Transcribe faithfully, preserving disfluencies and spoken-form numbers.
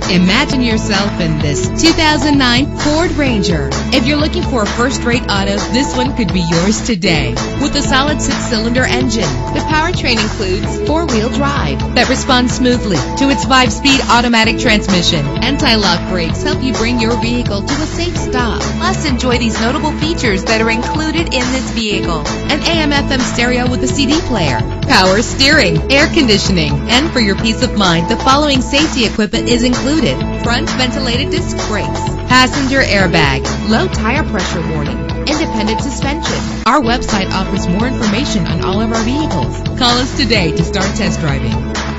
Imagine yourself in this two thousand nine Ford Ranger. If you're looking for a first-rate auto, this one could be yours today. With a solid six-cylinder engine, the powertrain includes four-wheel drive that responds smoothly to its five-speed automatic transmission. Anti-lock brakes help you bring your vehicle to a safe stop. Plus, enjoy these notable features that are included in this vehicle: an A M F M stereo with a C D player, power steering, air conditioning, and for your peace of mind, the following safety equipment is included: front ventilated disc brakes, passenger airbag, low tire pressure warning, independent suspension. Our website offers more information on all of our vehicles. Call us today to start test driving.